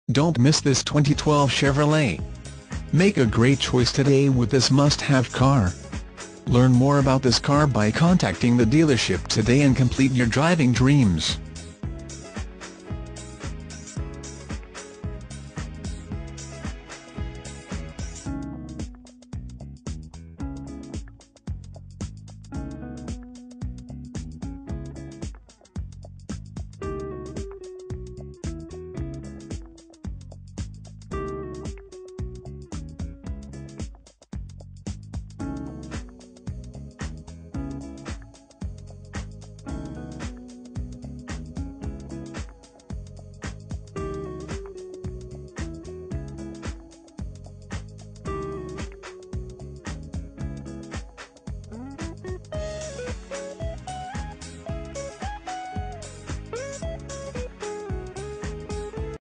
Don't miss this 2012 Chevrolet. Make a great choice today with this must-have car. Learn more about this car by contacting the dealership today and complete your driving dreams.